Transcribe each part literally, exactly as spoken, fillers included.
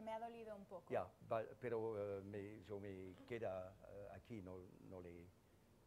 me ha dolido un poco. Ya, va- pero eh, me, yo me queda eh, aquí, no, no le... eh,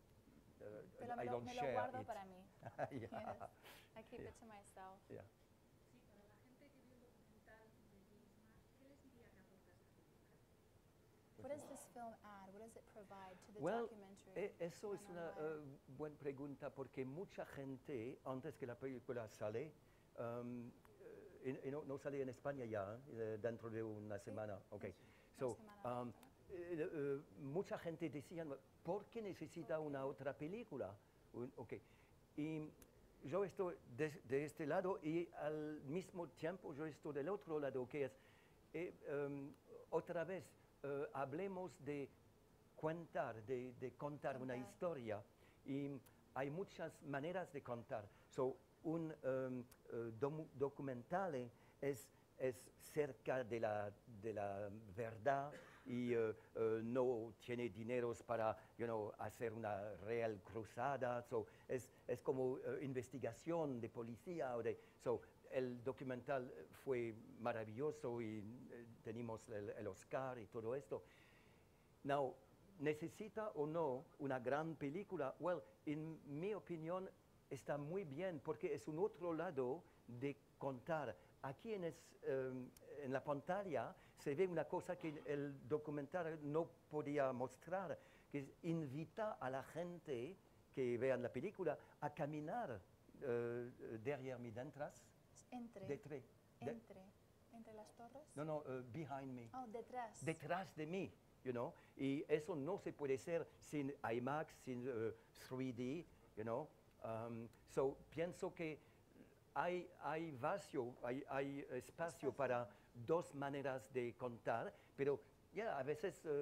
Pero I me lo, don't me lo share guardo it. para mí. Yeah, Yes, I keep yeah, it to myself. yeah. Sí, para la gente que vio el documental de Isma, ¿qué les diría que aporta esta película? What does this film add? What does it provide to the Well, documentary? eh, eso es Man una on Wire? eh, buena pregunta porque mucha gente, antes que la película sale, um, eh, y- y no, no sale en España ya, eh, dentro de una Sí, semana. Okay. una So, semana. um, eh, eh, mucha gente decía, ¿por qué necesita una otra película? Un- okay. Y yo estoy de, de este lado y al mismo tiempo yo estoy del otro lado, que es, eh, um, otra vez, eh, hablemos de contar, de, de contar una Contar. historia. Y hay muchas maneras de contar. So, un um, eh, domu- documental es, es cerca de la, de la verdad y eh, eh, no tiene dineros para you know, hacer una real cruzada. So, es, es como eh, investigación de policía. O de, so, el documental fue maravilloso y eh, tenemos el, el Oscar y todo esto. Now, ¿necesita o no una gran película? Well, en mi opinión está muy bien porque es un otro lado de contar. Aquí en, es, um, en la pantalla se ve una cosa que el documental no podía mostrar, que es invita a la gente que vean la película a caminar uh, derrière mí, detrás, Entre. detrás, de- Entre. Entre las torres. no, no, uh, behind me. Oh, detrás. Detrás de mí, you know, y eso no se puede hacer sin IMAX, sin uh, tres D, you know. Um, so, pienso que hay, hay vacío, hay, hay espacio Espacio. para dos maneras de contar, pero ya a veces uh,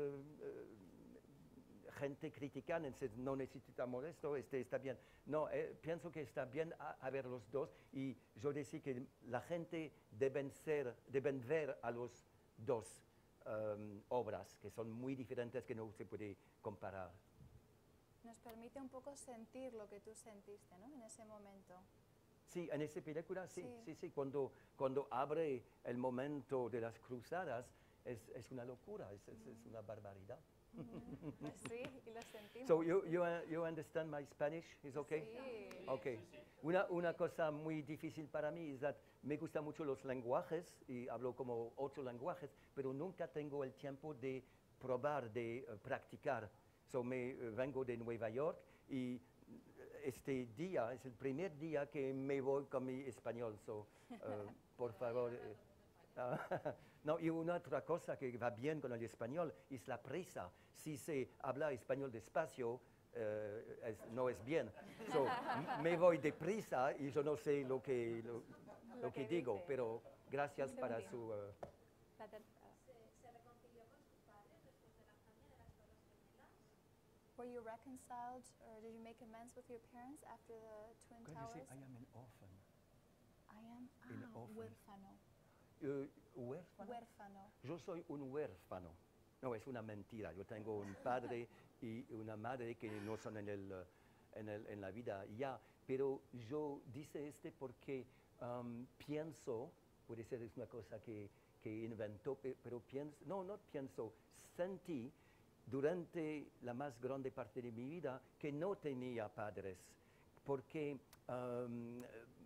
uh, gente critica, dice, no necesitamos esto, este está bien. No, eh, pienso que está bien a, a ver los dos y yo decía que la gente deben, ser, deben ver a los dos um, obras que son muy diferentes, que no se puede comparar. Nos permite un poco sentir lo que tú sentiste, ¿no? En ese momento. Sí, en esa película sí, Sí. sí, sí, cuando, cuando abre el momento de las cruzadas es, es una locura, es, es, es una barbaridad. Pues sí, y lo sentimos. So you, you, uh, you understand my Spanish, is okay? Sí. Okay. Una, una cosa muy difícil para mí es que me gustan mucho los lenguajes y hablo como ocho lenguajes, pero nunca tengo el tiempo de probar, de uh, practicar. So me uh, vengo de Nueva York y este día es el primer día que me voy con mi español. So, uh, por favor. eh, Ah, no, y una otra cosa que va bien con el español es la prisa. Si se habla español despacio, eh, es- no es bien. So, m- me voy deprisa y yo no sé lo que, lo, lo Lo que que digo, dice. pero gracias Un para segundín. su... eh, La ter- ¿Se, se reconcilió con sus padres después de la hazaña de las Torres Gemelas? Were you reconciled or did you make amends with your parents after the Twin ¿cómo dice? Towers? I am an orphan. I am An ah, orphan. huérfano. Eh, ¿Huérfano? Huérfano. Yo soy un huérfano. No, es una mentira. Yo tengo un padre y una madre que no son en, el, eh, en, el- en la vida ya. Pero yo dice este porque um, pienso, puede ser es una cosa que, que inventó, pe- pero pienso, no, no pienso, sentí durante la más grande parte de mi vida que no tenía padres. Porque um,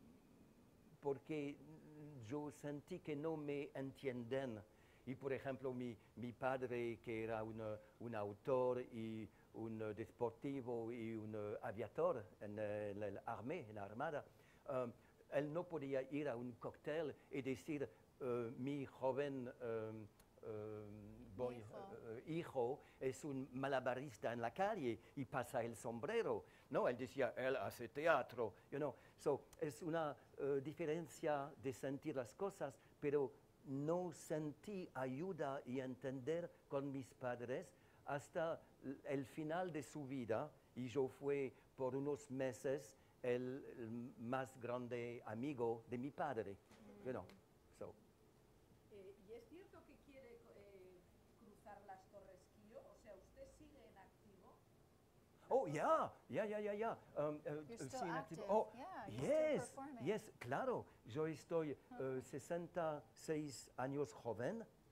porque yo sentí que no me entienden. Y por ejemplo, mi, mi padre, que era un, un autor y un uh, deportivo y un uh, aviador en, uh, en el armé, en la armada, um, él no podía ir a un cóctel y decir, uh, mi joven um, um, boy- Hijo. uh, hijo es un malabarista en la calle y pasa el sombrero. No, él decía, él hace teatro. You know? So, es una uh, diferencia de sentir las cosas, pero no sentí ayuda y entender con mis padres hasta l- el final de su vida, y yo fui por unos meses el, el más grande amigo de mi padre. You know? So, Eh, ¿Y es cierto que quiere eh, cruzar las Torres Kio? O sea, ¿usted sigue en activo? oh, yeah, yeah, yeah, yeah, yeah. Um, uh, You're uh, still sí, en active. activo. Oh, Yeah, you're still yes, performing. yes, claro. Yo estoy uh, sesenta y seis años joven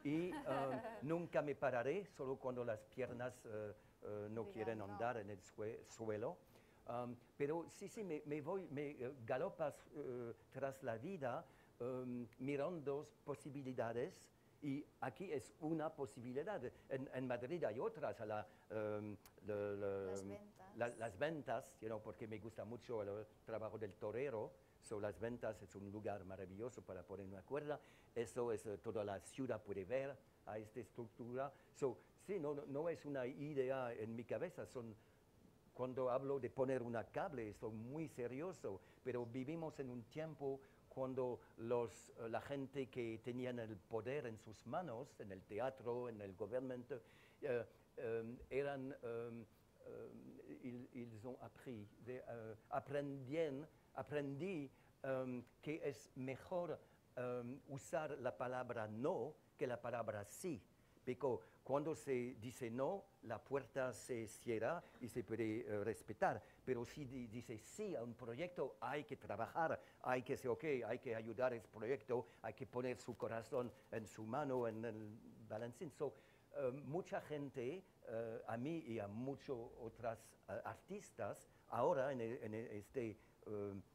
y um, nunca me pararé, solo cuando las piernas uh, uh, no Digan quieren no. andar en el sue- suelo. Um, pero sí, sí, me, me voy, me uh, galopas uh, tras la vida um, mirando posibilidades y aquí es una posibilidad. En, en Madrid hay otras, a la, um, la- la- Las ventas. la- las ventas, you know, porque me gusta mucho el trabajo del torero. So, las ventas es un lugar maravilloso para poner una cuerda. Eso es uh, toda la ciudad puede ver a esta estructura. So, sí, no, no, no es una idea en mi cabeza, son cuando hablo de poner una cable, estoy muy serioso, pero vivimos en un tiempo cuando los, uh, la gente que tenían el poder en sus manos, en el teatro, en el gobierno, uh, um, eran, um, um, ils, ils ont appris, de, uh, aprendien, aprendí um, que es mejor um, usar la palabra no que la palabra sí. Porque cuando se dice no, la puerta se cierra y se puede uh, respetar. Pero si di dice sí a un proyecto, hay que trabajar, hay que decir, ok, hay que ayudar a ese proyecto, hay que poner su corazón en su mano, en el balancín. So, uh, mucha gente, uh, a mí y a muchos otros uh, artistas, ahora en, el, en el, este uh,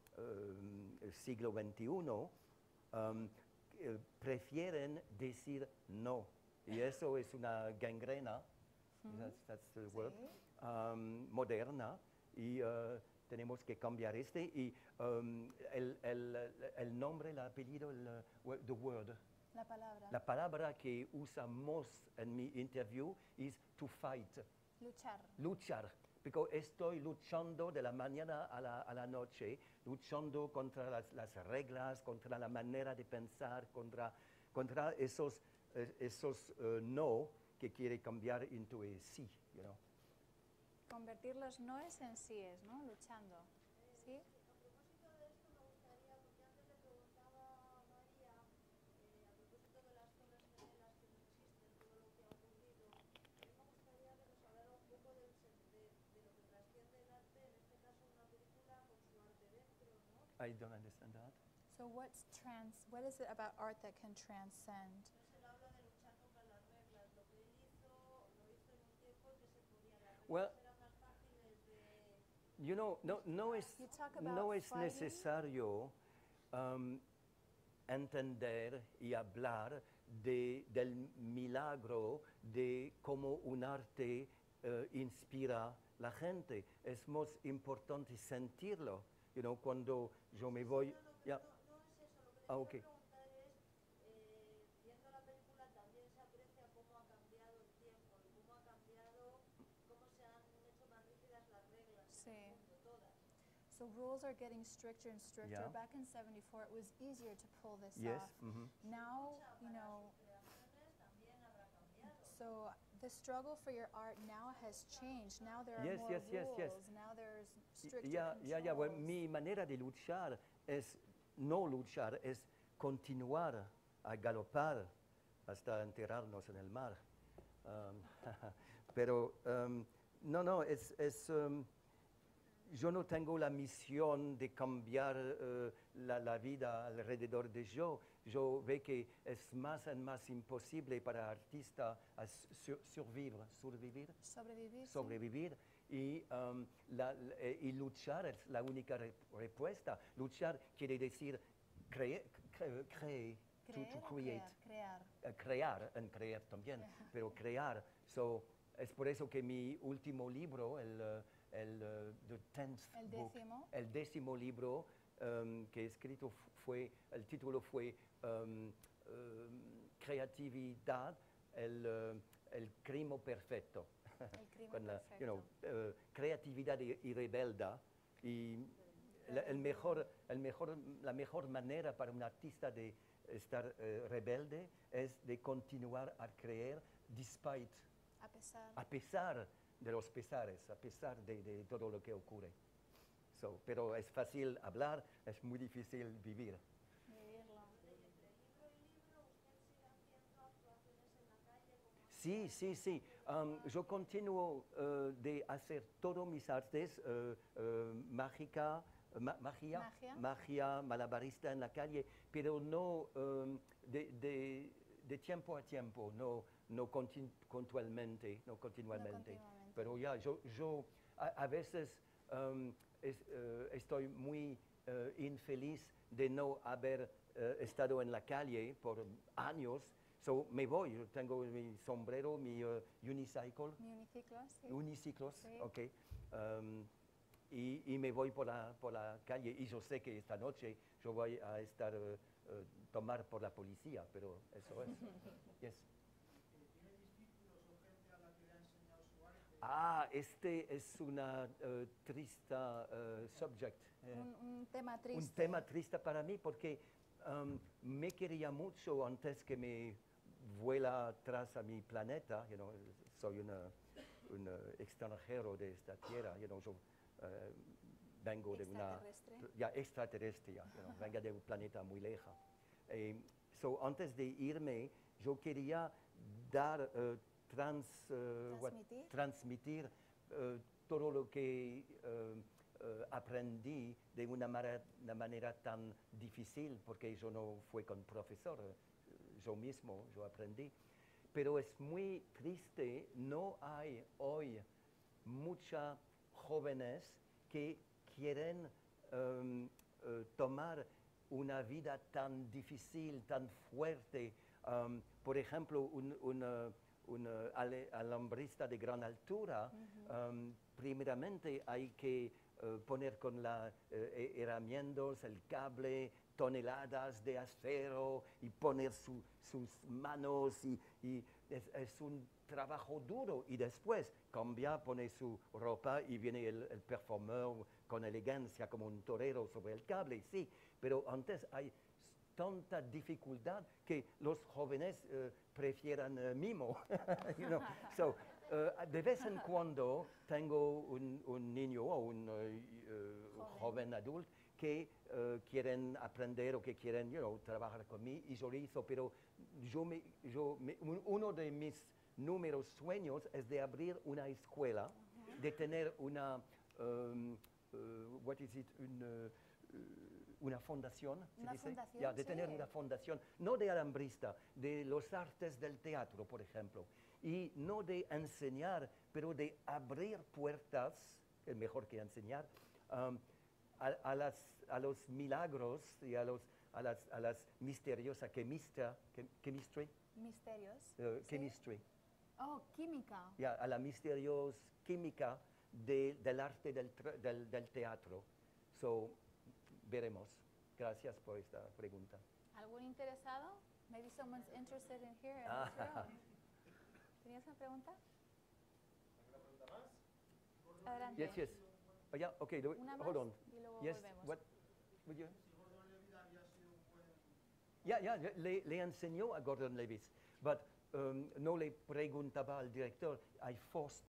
uh, siglo veintiuno, um, eh, prefieren decir no. Y eso es una gangrena, that's, that's the word, Sí. um, moderna, y uh, tenemos que cambiar este. Y um, el, el, el nombre, el apellido, el, uh, the word, La palabra. la palabra que usamos en mi interview es to fight, Luchar. luchar. Porque estoy luchando de la mañana a la, a la noche, luchando contra las, las reglas, contra la manera de pensar, contra, contra esos, eh, esos uh, no que quiere cambiar into a sí, you know. Convertir los noes en síes, ¿no? Luchando. ¿Sí? A propósito de esto, me gustaría, porque antes le preguntaba a María, eh, a propósito de las torres gemelas que no existen, todo lo que ha ocurrido, a mí me gustaría que nos hablara un poco del sen- de, de lo que trasciende el arte, en este caso una película con su arte dentro, ¿no? I don't understand that. So what's trans, what is it about art that can transcend? Entonces él habla de luchar contra las reglas, lo que él hizo, lo hizo en un tiempo en que se podía, las reglas Well, eran más fáciles de... You know, no, no es, You talk about no es fighting. necesario um, entender y hablar de, del milagro de cómo un arte eh, inspira la gente. Es más importante sentirlo. You know, cuando yo me voy... No, no, pero yeah. no, no es eso, lo que le Ah, quiero ok. preguntar es, eh, viendo la película también se aprecia cómo ha cambiado el tiempo y cómo ha cambiado, cómo se han hecho más rígidas las reglas Sí. en el mundo, todas. So rules are getting stricter and stricter. Yeah. Back in seventy-four, it was easier to pull this Yes. off. mhm. Now, Lucha you para know, sus creaciones también habrá cambiado. so the struggle for your art now has changed. Now there are Yes, more yes, yes, rules. yes. Now there's Y- stricter Ya, ya, ya. Bueno, controls. mi manera de luchar es no luchar, es continuar a galopar hasta enterrarnos en el mar. Um, pero um, no, no, es, es um, yo no tengo la misión de cambiar uh, la, la vida alrededor de yo. Yo veo que es más y más imposible para artista a su- survivir, sobrevivir, Sobrevivir. sí. sobrevivir y, um, la- la- eh, y luchar es la única re- respuesta. Luchar quiere decir creer, cre- creer, to, Creer to o create, crear, crear. eh, crear, en creer también, pero crear. So, es por eso que mi último libro, el, eh, el eh, the tenth El book, décimo. el décimo libro um, que he escrito fu- fue, el título fue um, um, Creatividad, el, eh, el crimen perfecto. El crimen Con la, perfecto. you know, eh, creatividad y, y rebelda. Y la, el mejor, el mejor, la mejor manera para un artista de estar eh, rebelde es de continuar a creer despite, A pesar. a pesar de los pesares, a pesar de, de todo lo que ocurre. So, pero es fácil hablar, es muy difícil vivir. Vivirlo. Entre libro y libro, ¿usted sigue haciendo actuaciones en la calle? Como Sí, sí, sí. Um, yo continúo uh, de hacer todos mis artes, uh, uh, mágica, ma- magia, Magia. magia, malabarista en la calle, pero no um, de, de, de tiempo a tiempo, no, no continu- continuamente, no continuamente. continuamente. Pero ya, yo, yo a, a veces um, es- eh, estoy muy eh, infeliz de no haber eh, estado en la calle por años. So, me voy, yo tengo mi sombrero, mi eh, unicycle, Mi uniciclo, sí. uniciclos, Sí. ok. Um, y, y me voy por la, por la calle y yo sé que esta noche yo voy a estar eh, eh, tomar por la policía, pero eso es. Yes. Ah, este es una eh, triste eh, subject. eh, Un, un tema triste. un tema triste para mí porque um, me quería mucho antes que me vuela atrás a mi planeta. You know, soy una- un eh, extranjero de esta tierra. You know, yo eh, vengo de una Extraterrestre. ya extraterrestre, ya, you know, venga de un planeta muy lejos. Eh, so, antes de irme, yo quería dar eh, trans, eh, what- Transmitir. transmitir eh, todo lo que eh, eh, aprendí de una, mara- una manera tan difícil, porque yo no fui con profesor, eh, yo mismo, yo aprendí. Pero es muy triste, no hay hoy muchas jóvenes que quieren um, eh, tomar una vida tan difícil, tan fuerte. Um, por ejemplo, un, una- un eh, ale- alambrista de gran altura, um, primeramente hay que eh, poner con las herramientas, el cable, toneladas de acero y poner su- sus manos y, y es, es un trabajo duro y después cambia, pone su ropa y viene el, el performer con elegancia como un torero sobre el cable, sí, pero antes hay tanta dificultad que los jóvenes eh, prefieran eh, mimo. You know? So, eh, de vez en cuando tengo un, un niño o un eh, eh, Joven. joven adulto que eh, quieren aprender o que quieren you know, trabajar conmigo y yo lo hizo, pero yo me, yo me- un- uno de mis números sueños es de abrir una escuela, de tener una, um, uh, what is it, un, uh, uh, una fundación, ¿se Una dice? fundación, Ya, de tener sí. una fundación, no de alambrista, de los artes del teatro, por ejemplo, y no de enseñar, pero de abrir puertas, es mejor que enseñar, um, a, a las, a los milagros y a, los, a, las, a las misteriosas chemistry, chem- chemistry, Misterios. eh, ¿sí? chemistry, Oh, química. ya, a la misteriosa química de- del arte del, tra- del, del teatro. So, veremos. Gracias por esta pregunta. ¿Algún interesado? Maybe someone's interested in here. in Ah. this room. ¿Tenías una pregunta? Adelante. Yes, yes. Oh, yeah, okay, do- Una hold más on. y luego Yes, volvemos. what would you? Ya, ya, le, le enseñó a Gordon Levitt, but um, no le preguntaba al director, I forced